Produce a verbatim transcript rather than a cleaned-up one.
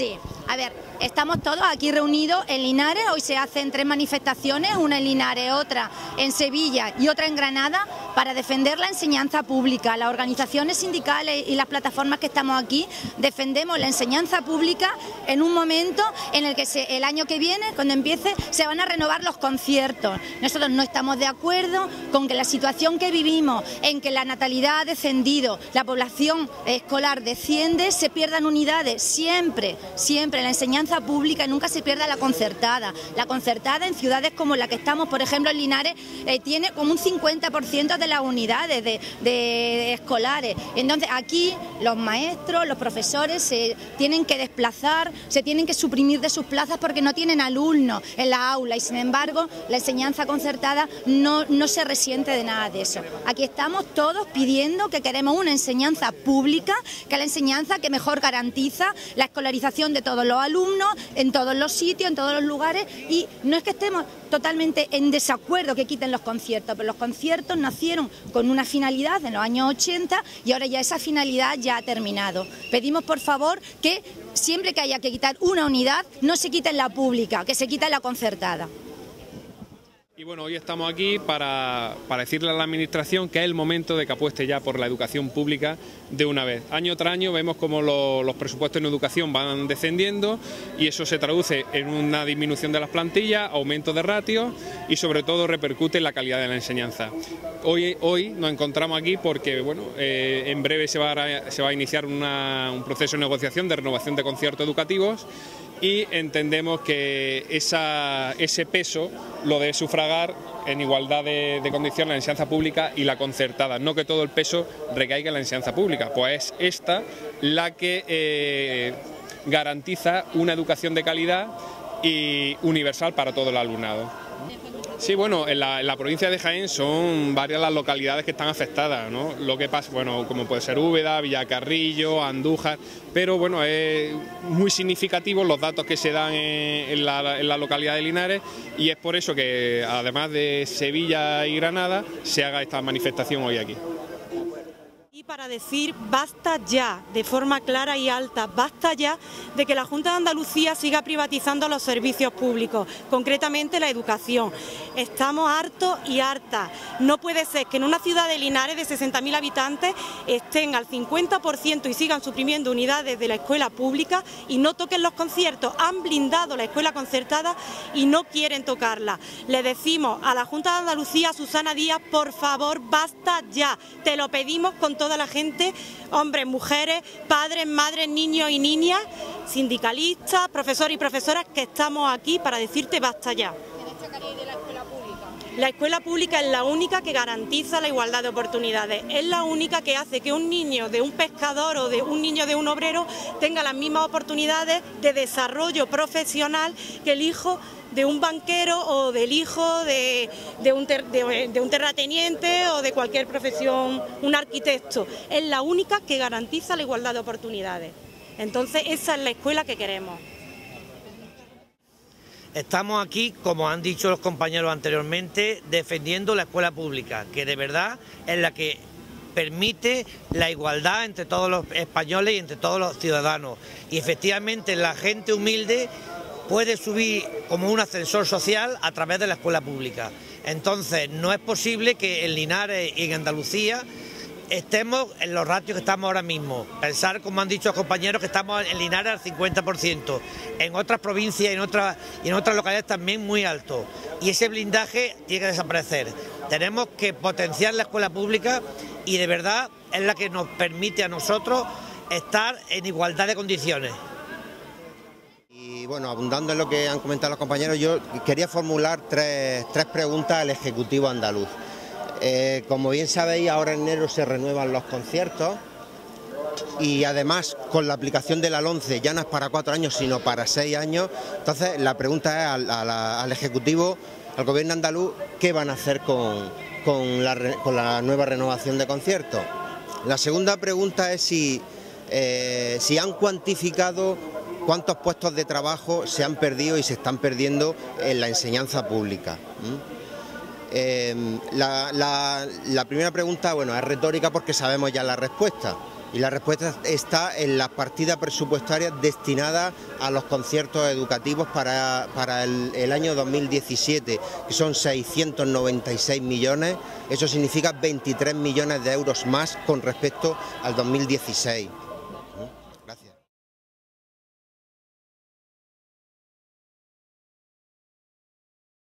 Sí, a ver, estamos todos aquí reunidos en Linares. Hoy se hacen tres manifestaciones, una en Linares, otra en Sevilla y otra en Granada, para defender la enseñanza pública. Las organizaciones sindicales y las plataformas que estamos aquí defendemos la enseñanza pública en un momento en el que se, el año que viene, cuando empiece, se van a renovar los conciertos. Nosotros no estamos de acuerdo con que la situación que vivimos, en que la natalidad ha descendido, la población escolar desciende, se pierdan unidades. Siempre, siempre la enseñanza pública, nunca se pierda la concertada. La concertada en ciudades como la que estamos, por ejemplo en Linares, eh, tiene como un cincuenta por ciento de las unidades de, de escolares. Entonces aquí los maestros, los profesores se tienen que desplazar, se tienen que suprimir de sus plazas porque no tienen alumnos en la aula, y sin embargo la enseñanza concertada no, no se resiente de nada de eso. Aquí estamos todos pidiendo que queremos una enseñanza pública, que es la enseñanza que mejor garantiza la escolarización de todos los alumnos, en todos los sitios, en todos los lugares, y no es que estemos totalmente en desacuerdo que quiten los conciertos, pero los conciertos nacieron con una finalidad en los años ochenta y ahora ya esa finalidad ya ha terminado. Pedimos por favor que siempre que haya que quitar una unidad no se quite en la pública, que se quite en la concertada. Y bueno, hoy estamos aquí para, para decirle a la Administración que es el momento de que apueste ya por la educación pública de una vez. Año tras año vemos cómo lo, los presupuestos en educación van descendiendo y eso se traduce en una disminución de las plantillas, aumento de ratios y sobre todo repercute en la calidad de la enseñanza. Hoy, hoy nos encontramos aquí porque bueno, eh, en breve se va a, se va a iniciar una, un proceso de negociación de renovación de conciertos educativos y entendemos que esa, ese peso lo debe sufragar en igualdad de, de condiciones la enseñanza pública y la concertada, no que todo el peso recaiga en la enseñanza pública, pues es esta la que eh, garantiza una educación de calidad y universal para todo el alumnado. Sí, bueno, en la, en la provincia de Jaén son varias las localidades que están afectadas, ¿no? Lo que pasa, bueno, como puede ser Úbeda, Villacarrillo, Andújar, pero bueno, es muy significativo los datos que se dan en, en, la, en la localidad de Linares y es por eso que, además de Sevilla y Granada, se haga esta manifestación hoy aquí. Y para decir basta ya, de forma clara y alta, basta ya de que la Junta de Andalucía siga privatizando los servicios públicos, concretamente la educación. Estamos hartos y hartas. No puede ser que en una ciudad de Linares de sesenta mil habitantes estén al cincuenta por ciento y sigan suprimiendo unidades de la escuela pública y no toquen los conciertos. Han blindado la escuela concertada y no quieren tocarla. Le decimos a la Junta de Andalucía, a Susana Díaz, por favor, basta ya. Te lo pedimos con toda la gente, hombres, mujeres, padres, madres, niños y niñas, sindicalistas, profesores y profesoras, que estamos aquí para decirte basta ya. ¿Qué destacaréis de la escuela pública? La escuela pública es la única que garantiza la igualdad de oportunidades, es la única que hace que un niño de un pescador o de un niño de un obrero tenga las mismas oportunidades de desarrollo profesional que el hijo de un banquero o del hijo de, de, un ter, de, de un terrateniente o de cualquier profesión, un arquitecto. Es la única que garantiza la igualdad de oportunidades. Entonces esa es la escuela que queremos. Estamos aquí, como han dicho los compañeros anteriormente, defendiendo la escuela pública, que de verdad es la que permite la igualdad entre todos los españoles y entre todos los ciudadanos. Y efectivamente la gente humilde puede subir como un ascensor social a través de la escuela pública. Entonces no es posible que en Linares y en Andalucía estemos en los ratios que estamos ahora mismo. Pensar, como han dicho los compañeros, que estamos en Linares al cincuenta por ciento, en otras provincias y en otras, y en otras localidades también muy alto. Y ese blindaje tiene que desaparecer. Tenemos que potenciar la escuela pública y de verdad es la que nos permite a nosotros estar en igualdad de condiciones. Y bueno, abundando en lo que han comentado los compañeros, yo quería formular tres, tres preguntas al Ejecutivo andaluz. Eh, como bien sabéis, ahora en enero se renuevan los conciertos y además con la aplicación de la LOMCE ya no es para cuatro años sino para seis años. Entonces la pregunta es al, al, al Ejecutivo, al Gobierno andaluz, ¿qué van a hacer con, con, la, con la nueva renovación de conciertos? La segunda pregunta es si, eh, si han cuantificado cuántos puestos de trabajo se han perdido y se están perdiendo en la enseñanza pública. ¿Mm? Eh, la, la, la primera pregunta, bueno, es retórica porque sabemos ya la respuesta. Y la respuesta está en las partidas presupuestarias destinadas a los conciertos educativos para, para el, el año dos mil diecisiete, que son seiscientos noventa y seis millones, eso significa veintitrés millones de euros más con respecto al dos mil dieciséis.